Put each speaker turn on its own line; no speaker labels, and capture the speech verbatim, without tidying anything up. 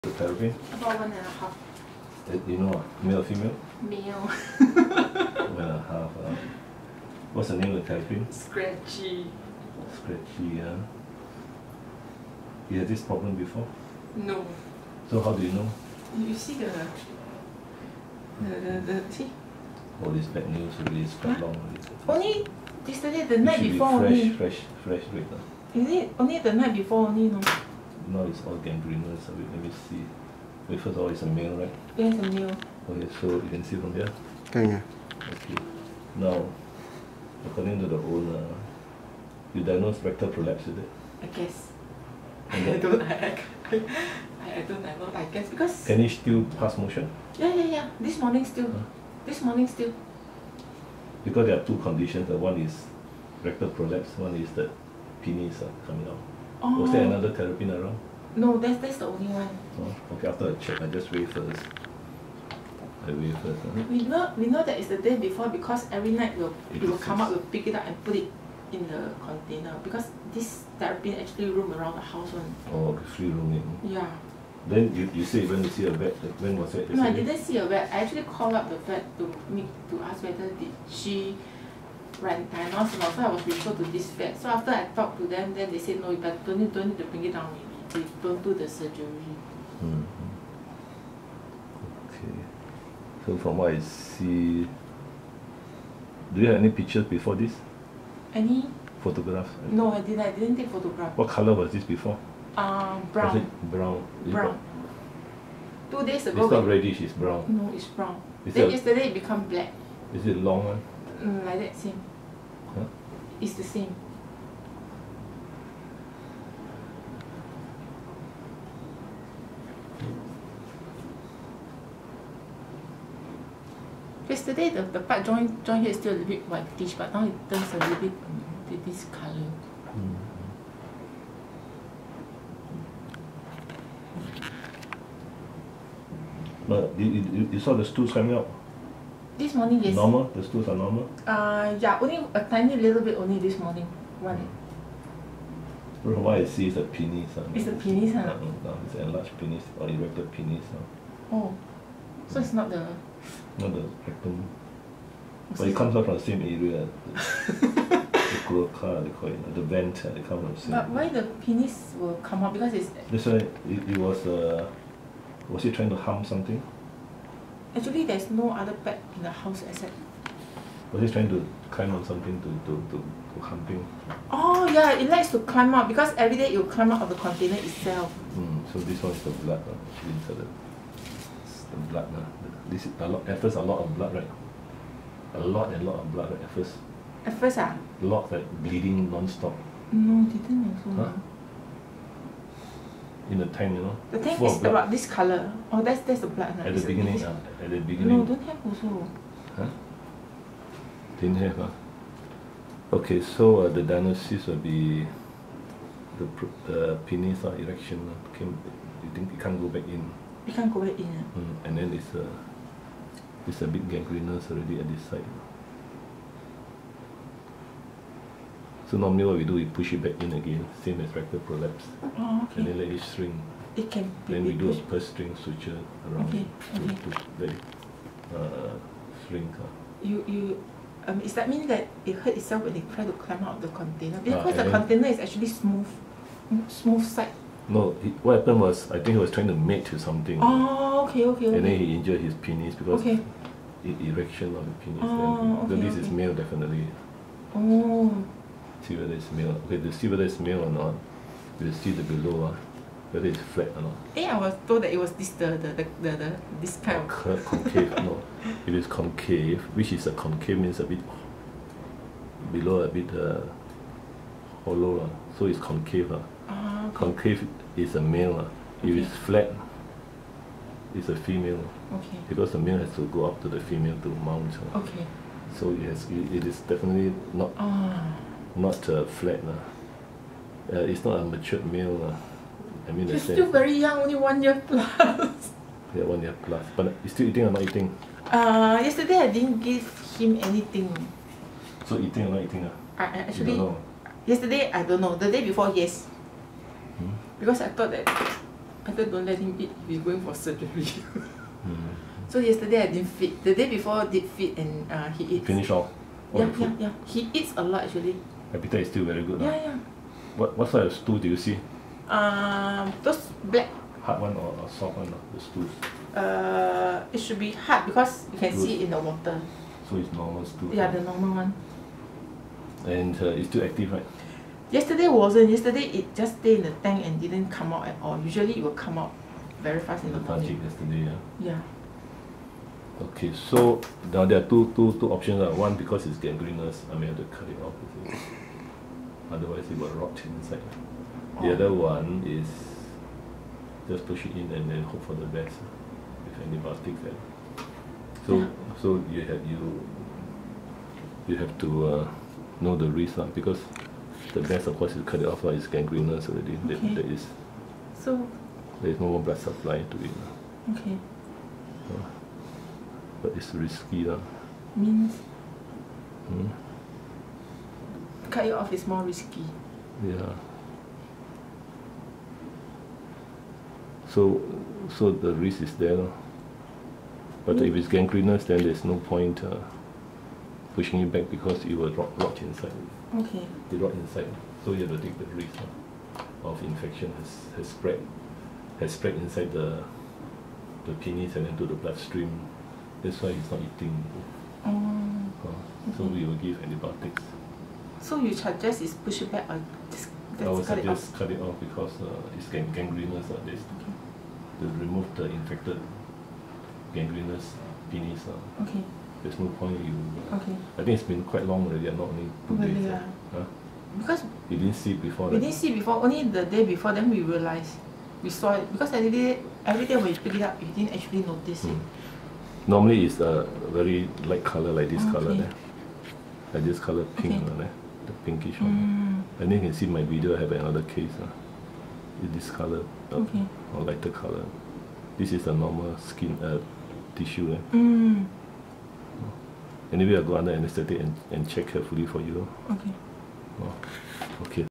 The terrapin?
About one and a half.
Uh, you know what? Male or female?
Male.
One and a half. Uh. What's the name of the terrapin?
Scratchy.
Scratchy, yeah. You had this problem before?
No.
So how do you know?
You see the the the, the see?
Oh, this bad news really is quite
Huh?
long.
Only yesterday, the
It
night
should
before
be fresh,
only.
fresh, fresh red. Uh.
Is it only the night before only? No.
Now it's all gangrenous. So let me see. Wait, first of all, it's a male, right?
Yes, a male.
Okay, so you can see from here.
Can
Okay. Now, according to the owner, you diagnosed rectal prolapse with it.
I guess.
And
I
that-
don't. I, I, I, I don't. I know. I guess because.
Can you still pass motion?
Yeah, yeah, yeah. This morning still.
Huh?
This morning still.
Because there are two conditions. The one is rectal prolapse, one is the penis uh, coming out.
Oh.
Was there another terrapin around?
No, that's that's the only one.
Oh, okay, after I check, I just weigh first. I weigh first. Huh?
We know we know that it's the day before because every night we'll it will come
eighty-six.
up, we'll pick it up and put it in the container because this terrapin actually roam around the house one.
Oh, okay, free roaming.
Yeah.
Then you, you say when you see a vet, when was it?
No, I
Yesterday?
didn't see a vet. I actually called up the vet to meet to ask whether did she run diagnose or not. So I was referred to this vet. So after I talked to them, then they said no, but don't need don't need to bring it down already. They don't do the surgery.
Mm-hmm. Okay. So from what I see, do you have any pictures before this?
Any?
Photographs?
No, I didn't. I didn't take photograph.
What color was this before?
Um,
Was
brown.
it brown? Is
Brown. Two days
It,
ago.
it's not
we-
reddish, it's brown.
No, it's brown.
Is
Then
it,
yesterday it become black.
is it long one?
Mm, like that same.
Huh?
It's the same. Yesterday the, the part joint joint here is still a little bit whitish, but now it turns a little bit um, this color.
Mm. But you, you, you saw the stools coming out?
This morning, yes.
Normal? The stools are normal?
Uh, yeah, only a tiny little bit only this morning. One.
From what I see, it's a penis. Uh,
It's a penis, huh?
Uh, no, it's an enlarged penis or erected penis. Uh.
Oh, so it's not the.
Not the rectum. But it comes out from the same area. The, the cloaca, they call it. uh, The vent, uh, they come from the same
But why the penis will come out? Because it's
That's why it, it was, uh, was he trying to harm something?
actually there's no other pet in the house except.
Was he trying to climb on something to, to, to, to humping?
Oh yeah, it likes to climb up because every day it will climb out of the container itself.
Mm, so this one is the blood, uh, actually inside the, it's the blood. Uh. This is a lot, at first a lot of blood, right? A lot and lot of blood, right? At first.
At first ah,
A lot, like bleeding non-stop.
no, didn't also.
Huh? In the tank, you know?
The tank
full of
is
blood.
about this color. Oh, that's that's the blood. huh?
At
It's
the
a-
beginning,
it's-
uh, at the beginning.
No, don't have also.
Huh? Didn't have, huh? Okay, so uh, the diagnosis will be the, pr- the penis or erection. Uh, can, you think it can't go back in.
You can't go back in. ah.
Mm, and then it's a, it's a big gangrenous already at this side. So normally what we do, we push it back in again, same as rectal prolapse.
Oh,
And
okay.
then let it shrink.
It can be
Then we do a
pushed.
purse string suture around
Okay,
it to
okay.
push, let it uh, shrink. Uh.
You you. Um, does that mean that it hurt itself when they try to climb out of the container? Because
and
the
then-
container is actually smooth, mm, smooth side.
No, he, what happened was, I think he was trying to mate to something.
Oh, okay, okay,
And then
okay.
he injured his penis because
Okay.
e- erection of the penis.
Oh,
then,
okay,
then this is
okay.
male definitely.
Oh,
See whether it's male. Okay, to see whether it's male or not, we'll see the below, uh, whether it's flat or not.
eh, I was told that it was this the the the, the, the this kind
Or
of.
curved, concave. No, it is concave, which is a concave means a bit below, a bit uh, hollow. Uh. So it's concave. Uh.
Ah, okay.
Concave is a male. Uh. If
Okay.
it's flat, it's a female.
Okay.
Because the male has to go up to the female to mount. Uh.
Okay.
So it, has, it, it is definitely not
Ah.
not uh, flat. Uh. Uh, it's not a matured male. Uh. I mean, the
He's
sense.
still very young, only one year plus.
Yeah, one year plus. But you still eating or not eating?
Uh, yesterday I didn't give him anything.
So eating or not eating? Uh?
I, I
You
actually
don't know.
yesterday I don't know. The day before, yes.
Hmm?
Because I thought that I said don't let him eat if he's going for surgery.
Mm.
So yesterday I didn't feed. The day before I did feed and uh, he eats.
Finish off. all
Yeah,
the food.
yeah, yeah. He eats a lot actually.
Appetite is still very good.
Yeah,
Huh?
yeah.
What what sort of stool do you see?
Um, those black.
Hard one or, or soft one? The stools.
Uh, it should be hard because you can
Good.
see it in the water.
So it's normal stool.
Yeah, the normal one.
And uh, it's still active, right?
Yesterday wasn't. Yesterday it just stayed in the tank and didn't come out at all. Usually it will come out very fast in the
Lethargic
morning.
yesterday, yeah.
Yeah.
Okay, so now there are two two two options. Uh. One, because it's gangrenous, I may have to cut it off. You see. Otherwise it will rot inside. The
Oh.
other one is just push it in and then hope for the best with antibiotics. And so
Yeah.
so you have you you have to uh, know the risk, uh, because the best of course is cut it off. Uh, it's gangrenous already.
Okay.
There, there is
So,
there is no more blood supply to it. Uh.
okay.
Uh, but it's risky. Uh.
Means
Hmm?
cut it off is more risky.
Yeah. So, so the risk is there, no? But
Mm.
if it's gangrenous, then there's no point uh, pushing it back because it will rot, rot inside.
Okay.
It rot inside, so you have to take the risk uh, of infection has, has spread, has spread inside the the penis and then to the bloodstream. That's why he's not eating.
Um,
Uh, so
Okay.
we will give antibiotics.
so you suggest is push it back or just,
I would
just cut it off?
suggest cut it off because uh, it's gang- gangrenous. Uh, there's
Okay.
to remove the infected gangrenous penis. Uh,
Okay.
there's no point you.
Okay.
I think it's been quite long already, uh, not only two
Really,
days.
yeah.
Uh, huh?
Because
You didn't see it before
we
that?
didn't see before, only the day before, then we realized. We saw it because every day, every day when you pick it up, you didn't actually notice it.
Hmm. Normally it's a very light color like this color
Okay.
there. Like this color pink,
Okay.
uh, there, the pinkish one.
Mm,
And then you can see my video, I have another case. Uh, with this color, uh,
okay.
or lighter color. This is a normal skin uh, tissue. Eh?
Mm,
Anyway, I'll go under anesthetic and, and check carefully for you.
okay.
Oh, okay.